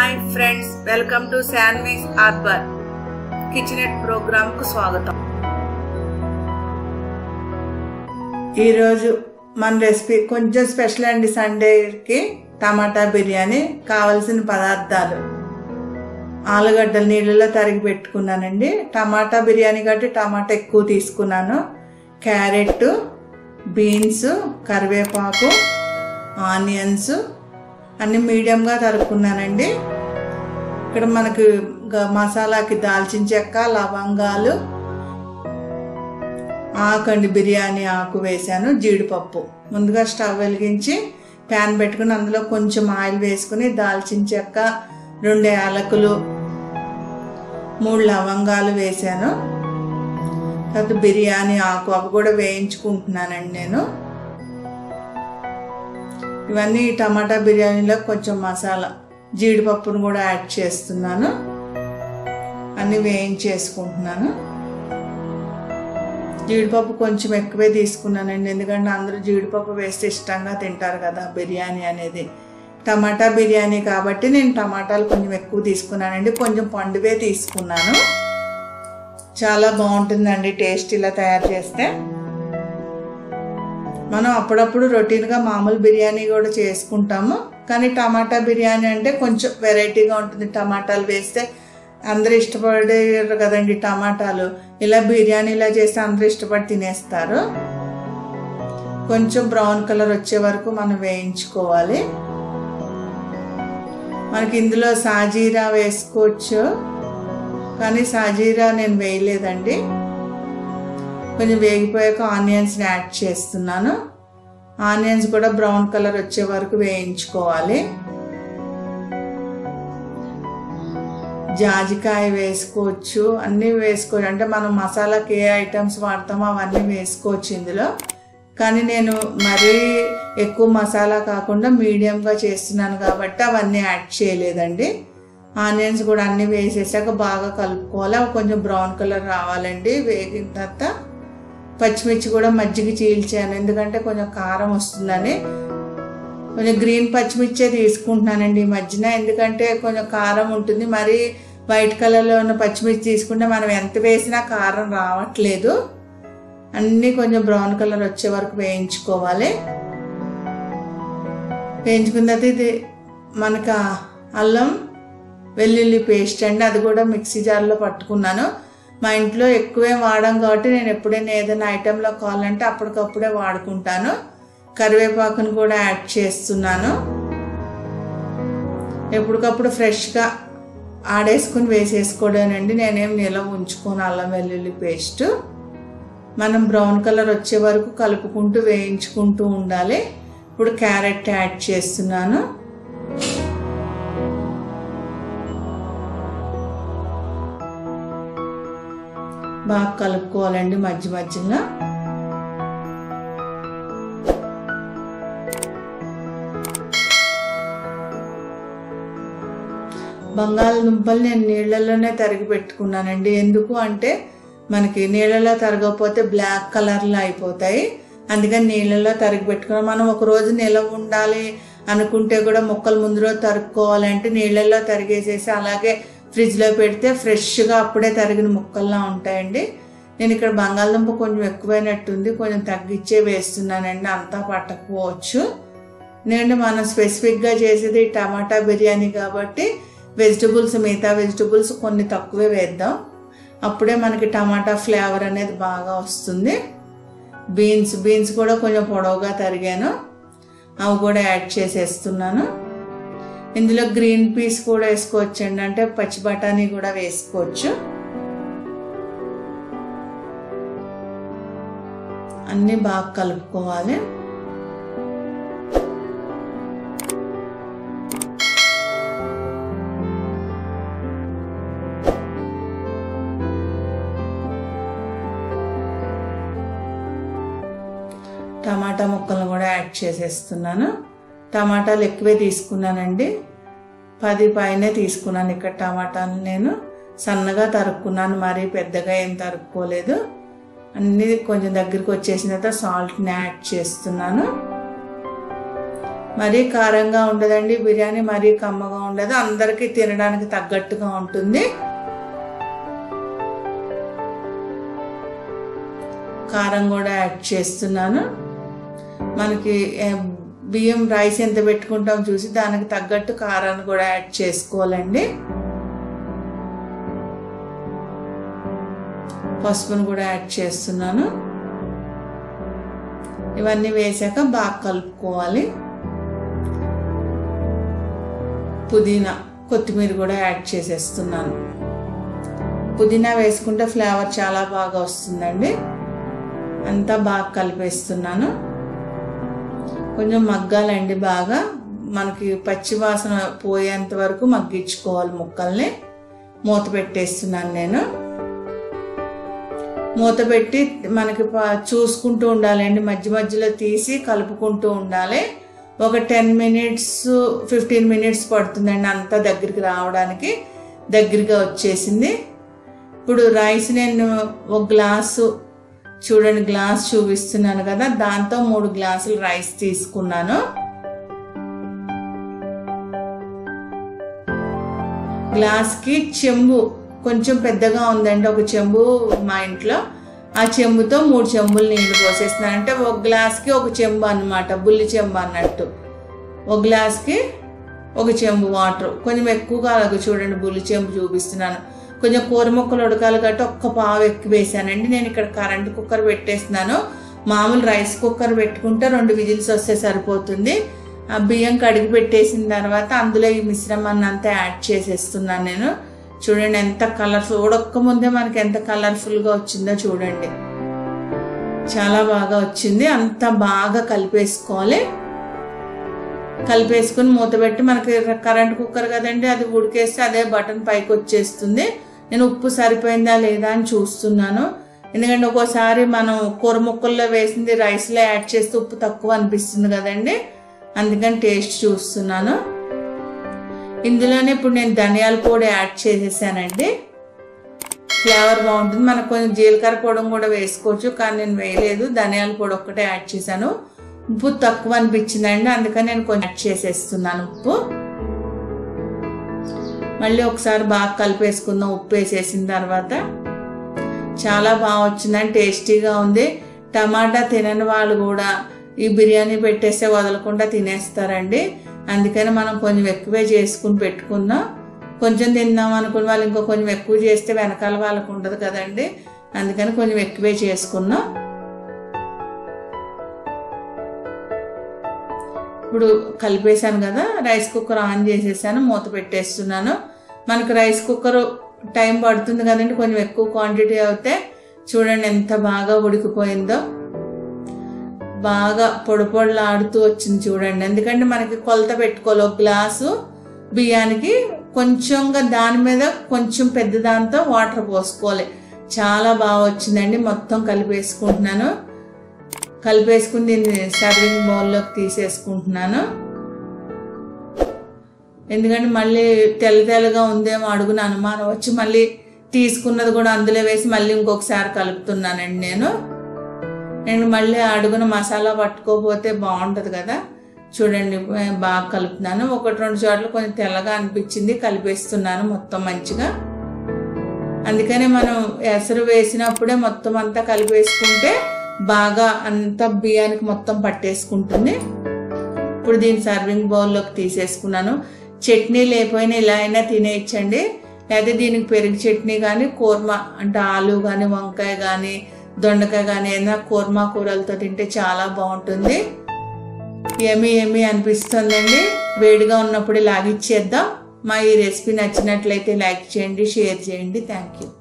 Hi friends, welcome to Saanvi's arbor kitchenette program కు స్వాగతం. ఈరోజు మన రెసిపీ కొంచెం స్పెషల్ అండి. సండేకి టమాటా బిర్యానీ. కావలసిన పదార్థాలు: ఆలుగడ్డలు నీళ్ళలో తరిగి పెట్టుకున్నానండి. టమాటా బిర్యానీ కాబట్టి టమాటా ఎక్కువ తీసుకున్నాను. క్యారెట్, బీన్స్, కరివేపాకు, ఆనియన్స్ అన్ని మీడియంగా తరుక్కున్నానండి. ఇక్కడ మనకు మసాలాకి దాల్చిన చెక్క, లవంగాలు, ఆకండి బిర్యానీ ఆకు వేసాను, జీడిపప్పు. ముందుగా స్టవ్ వెలిగించి ప్యాన్ పెట్టుకుని అందులో కొంచెం ఆయిల్ వేసుకుని దాల్చిన చెక్క, 2 యాలకులు, 3 లవంగాలు వేసాను. తర్వాత బిర్యానీ ఆకు అవి కూడా వేయించుకుంటున్నానండి నేను. ఇవన్నీ టమాటా బిర్యానీలో కొంచెం మసాలా, జీడిపప్పును కూడా యాడ్ చేస్తున్నాను. అన్నీ వేయించేసుకుంటున్నాను. జీడిపప్పు కొంచెం ఎక్కువే తీసుకున్నానండి, ఎందుకంటే అందరూ జీడిపప్పు వేస్తే ఇష్టంగా తింటారు కదా బిర్యానీ అనేది. టమాటా బిర్యానీ కాబట్టి నేను టమాటాలు కొంచెం ఎక్కువ తీసుకున్నానండి. కొంచెం పండువే తీసుకున్నాను. చాలా బాగుంటుందండి టేస్ట్ ఇలా తయారు చేస్తే. మనం అప్పుడప్పుడు రొటీన్గా మామూలు బిర్యానీ కూడా చేసుకుంటాము, కానీ టమాటా బిర్యానీ అంటే కొంచెం వెరైటీగా ఉంటుంది. టమాటాలు వేస్తే అందరూ ఇష్టపడేరు కదండి టమాటాలు. ఇలా బిర్యానీలా చేస్తే అందరూ ఇష్టపడి తినేస్తారు. కొంచెం బ్రౌన్ కలర్ వచ్చే వరకు మనం వేయించుకోవాలి. మనకి ఇందులో సాజీరా వేసుకోవచ్చు, కానీ సాజీరా నేను వేయలేదండి. కొంచెం వేగిపోయాక ఆనియన్స్ని యాడ్ చేస్తున్నాను. ఆనియన్స్ కూడా బ్రౌన్ కలర్ వచ్చే వరకు వేయించుకోవాలి. జాజికాయ వేసుకోవచ్చు, అన్నీ వేసుకోవచ్చు. అంటే మనం మసాలాకి ఏ ఐటమ్స్ వాడతామో అవన్నీ వేసుకోవచ్చు ఇందులో. కానీ నేను మరీ ఎక్కువ మసాలా కాకుండా మీడియంగా చేస్తున్నాను కాబట్టి అవన్నీ యాడ్ చేయలేదండి. ఆనియన్స్ కూడా అన్నీ వేసేసాక బాగా కలుపుకోవాలి. అవి కొంచెం బ్రౌన్ కలర్ రావాలండి. వేగిన తర్వాత పచ్చిమిర్చి కూడా మజ్జిగ చీల్చాను, ఎందుకంటే కొంచెం కారం వస్తుందని. కొంచెం గ్రీన్ పచ్చిమిర్చే తీసుకుంటున్నానండి ఈ మధ్యన, ఎందుకంటే కొంచెం కారం ఉంటుంది. మరి వైట్ కలర్లో ఉన్న పచ్చిమిర్చి తీసుకుంటే మనం ఎంత వేసినా కారం రావట్లేదు. అన్నీ కొంచెం బ్రౌన్ కలర్ వచ్చే వరకు వేయించుకోవాలి. వేయించుకున్న తర్వాత ఇది మనకు అల్లం వెల్లుల్లి పేస్ట్ అండి, అది కూడా మిక్సీ జార్లో పట్టుకున్నాను. మా ఇంట్లో ఎక్కువే వాడాం కాబట్టి నేను ఎప్పుడైనా ఏదైనా ఐటెంలో కావాలంటే అప్పటికప్పుడే వాడుకుంటాను. కరివేపాకును కూడా యాడ్ చేస్తున్నాను. ఎప్పటికప్పుడు ఫ్రెష్గా ఆడేసుకుని వేసేసుకోవడానండి. నేనేం నిల్వ ఉంచుకోను అల్లం వెల్లుల్లి పేస్ట్. మనం బ్రౌన్ కలర్ వచ్చే వరకు కలుపుకుంటూ వేయించుకుంటూ ఉండాలి. ఇప్పుడు క్యారెట్ యాడ్ చేస్తున్నాను. బాగా కలుపుకోవాలండి మధ్య మధ్యలో. బంగాళదుంపలు నేను నీళ్ళల్లోనే తరిగి పెట్టుకున్నానండి. ఎందుకు అంటే మనకి నీళ్ళలో తరగకపోతే బ్లాక్ కలర్లో అయిపోతాయి. అందుకని నీళ్ళలో తరిగి పెట్టుకున్నాం. మనం ఒక రోజు నిల్వ ఉండాలి అనుకుంటే కూడా ముక్కలు ముందు రోజు తరుక్కోవాలంటే నీళ్ళల్లో తరిగేసేసి అలాగే ఫ్రిడ్జ్లో పెడితే ఫ్రెష్గా అప్పుడే తరిగిన ముక్కల్లా ఉంటాయండి. నేను ఇక్కడ బంగాళదుంప కొంచెం ఎక్కువైనట్టుంది, కొంచెం తగ్గించే వేస్తున్నానండి, అంతా పట్టకపోవచ్చు. నేను మనం స్పెసిఫిక్గా చేసేది టమాటా బిర్యానీ కాబట్టి మిగతా వెజిటబుల్స్ కొన్ని తక్కువే వేద్దాం. అప్పుడే మనకి టమాటా ఫ్లేవర్ అనేది బాగా వస్తుంది. బీన్స్ కూడా కొంచెం పొడవుగా తరిగాను, అవి కూడా యాడ్ చేసేస్తున్నాను. ఇందులో గ్రీన్ పీస్ కూడా వేసుకోవచ్చండి, అంటే పచ్చి బఠానీ కూడా వేసుకోవచ్చు. అన్నీ బాగా కలుపుకోవాలి. టమాటా ముక్కలను కూడా యాడ్ చేసేస్తున్నాను. టమాటాలు ఎక్కువే తీసుకున్నానండి, 10 పైనే తీసుకున్నాను. ఇక్కడ టమాటాలు నేను సన్నగా తరుక్కున్నాను, మరీ పెద్దగా ఏం తరుక్కోలేదు. అన్నీ కొంచెం దగ్గరికి వచ్చేసిన తర్వాత సాల్ట్ని యాడ్ చేస్తున్నాను. మరీ కారంగా ఉండదండి బిర్యానీ, మరీ కమ్మగా ఉండదు, అందరికీ తినడానికి తగ్గట్టుగా ఉంటుంది. కారం కూడా యాడ్ చేస్తున్నాను. మనకి బియ్యం రైస్ ఎంత పెట్టుకుంటాం చూసి దానికి తగ్గట్టు కారాన్ని కూడా యాడ్ చేసుకోవాలండి. పసుపును కూడా యాడ్ చేస్తున్నాను. ఇవన్నీ వేసాక బాగా కలుపుకోవాలి. పుదీనా, కొత్తిమీర కూడా యాడ్ చేసేస్తున్నాను. పుదీనా వేసుకుంటే ఫ్లేవర్ చాలా బాగా వస్తుందండి. అంతా బాగా కలిపేస్తున్నాను. కొంచెం మగ్గాలండి, బాగా మనకి పచ్చి వాసన పోయేంత వరకు మగ్గించుకోవాలి ముక్కల్ని. మూత పెట్టేస్తున్నాను నేను. మూత పెట్టి మనకి చూసుకుంటూ ఉండాలండి, మధ్య మధ్యలో తీసి కలుపుకుంటూ ఉండాలి. ఒక 10 మినిట్స్ 15 మినిట్స్ పడుతుందండి అంతా దగ్గరికి రావడానికి. దగ్గరగా వచ్చేసింది. ఇప్పుడు రైస్ నేను ఒక గ్లాసు, చూడండి గ్లాస్ చూపిస్తున్నాను కదా, దాంతో 3 గ్లాసులు రైస్ తీసుకున్నాను. గ్లాస్కి చెంబు కొంచెం పెద్దగా ఉందండి, ఒక చెంబు మా ఇంట్లో, ఆ చెంబుతో 3 చెంబులు నీళ్లు పోసేస్తున్నాను. అంటే ఒక గ్లాస్కి ఒక చెంబు అన్నమాట, బుల్లి చెంబు అన్నట్టు. ఒక గ్లాస్కి ఒక చెంబు వాటర్, కొంచెం ఎక్కువగా అలాగే చూడండి బుల్లి చెంబు చూపిస్తున్నాను. కొంచెం కూర ముక్కలు ఉడకాలి కాబట్టి ఒక్క పావు ఎక్కువ వేసానండి. నేను ఇక్కడ కరెంట్ కుక్కర్ పెట్టేస్తున్నాను. మామూలు రైస్ కుక్కర్ పెట్టుకుంటే 2 విజిల్స్ వస్తే సరిపోతుంది. ఆ బియ్యం కడిగి పెట్టేసిన తర్వాత అందులో ఈ మిశ్రమాన్ని అంతా యాడ్ చేసేస్తున్నాను నేను. చూడండి ఎంత కలర్ఫుల్, ఉడక్క ముందే మనకి ఎంత కలర్ఫుల్గా వచ్చిందో చూడండి, చాలా బాగా వచ్చింది. అంత బాగా కలిపేసుకోవాలి. కలిపేసుకుని మూత పెట్టి, మనకి కరెంట్ కుక్కర్ కదండి, అది ఉడికేస్తే అదే బటన్ పైకి వచ్చేస్తుంది. నేను ఉప్పు సరిపోయిందా లేదా అని చూస్తున్నాను. ఎందుకంటే ఒక్కోసారి మనం కూర ముక్కల్లో వేసింది రైస్లో యాడ్ చేస్తే ఉప్పు తక్కువ అనిపిస్తుంది కదండి, అందుకని టేస్ట్ చూస్తున్నాను. ఇందులోనే ఇప్పుడు నేను ధనియాల పొడి యాడ్ చేసేసానండి. ఫ్లేవర్ బాగుంటుంది. మనకు కొంచెం జీలకర్ర పొడి కూడా వేసుకోవచ్చు, కానీ నేను వేయలేదు, ధనియాల పొడి ఒక్కటే యాడ్ చేశాను. ఉప్పు తక్కువ అనిపించిందండి, అందుకని నేను కొంచెం యాడ్ చేసేస్తున్నాను ఉప్పు. మళ్ళీ ఒకసారి బాగా కలిపేసుకుందాం ఉప్పు వేసేసిన తర్వాత. చాలా బాగా వచ్చిందండి, టేస్టీగా ఉంది. టమాటా తినని వాళ్ళు కూడా ఈ బిర్యానీ పెట్టేస్తే వదలకుండా తినేస్తారండి. అందుకని మనం కొంచెం ఎక్కువే చేసుకుని పెట్టుకుందాం. కొంచెం తిందాం అనుకున్న వాళ్ళు ఇంకో కొంచెం ఎక్కువ చేస్తే వెనకాల వాళ్ళకు ఉండదు కదండి, అందుకని కొంచెం ఎక్కువే చేసుకున్నాం. ఇప్పుడు కలిపేశాను కదా, రైస్ కుక్కర్ ఆన్ చేసేసాను, మూత పెట్టేస్తున్నాను. మనకు రైస్ కుక్కర్ టైం పడుతుంది కదండి, కొంచెం ఎక్కువ క్వాంటిటీ అవుతే చూడండి ఎంత బాగా ఉడికిపోయిందో, బాగా పొడి పొడిలాడుతూ వచ్చింది చూడండి. ఎందుకంటే మనకి కొలత పెట్టుకోవాలి, ఒక గ్లాసు బియ్యానికి కొంచెంగా దాని మీద కొంచెం పెద్ద దాంతో వాటర్ పోసుకోవాలి. చాలా బాగా వచ్చిందండి. మొత్తం కలిపేసుకుంటున్నాను. కలిపేసుకుని దీన్ని సర్వింగ్ బౌల్లోకి తీసేసుకుంటున్నాను. ఎందుకంటే మళ్ళీ తెల్ల తెల్లగా ఉందేమో అడుగున అనుమానం వచ్చి మళ్ళీ తీసుకున్నది కూడా అందులో వేసి మళ్ళీ ఇంకొకసారి కలుపుతున్నానండి నేను మళ్ళీ అడుగున మసాలా పట్టుకోపోతే బాగుంటుంది కదా. చూడండి బాగా కలుపుతున్నాను. 1-2 చోట్ల కొంచెం తెల్లగా అనిపించింది, కలిపేస్తున్నాను మొత్తం మంచిగా. అందుకని మనం ఎసరు వేసినప్పుడే మొత్తం అంతా కలిపేసుకుంటే బాగా అంతా బియ్యానికి మొత్తం పట్టేసుకుంటుంది. ఇప్పుడు దీన్ని సర్వింగ్ బౌల్లోకి తీసేసుకున్నాను. చట్నీ లేకపోయినా ఇలా అయినా తినేయచ్చండి, లేదా దీనికి పెరుగు చట్నీ కానీ, కూర్మా అంటే ఆలు కానీ, వంకాయ కానీ, దొండకాయ కానీ ఏదైనా కూర్మా కూరలతో తింటే చాలా బాగుంటుంది. ఎమ్మి అనిపిస్తుందండి. వేడిగా ఉన్నప్పుడు లాగిచ్చేద్దాం. మా ఈ రెసిపీ నచ్చినట్లయితే లైక్ చేయండి, షేర్ చేయండి. Thank you.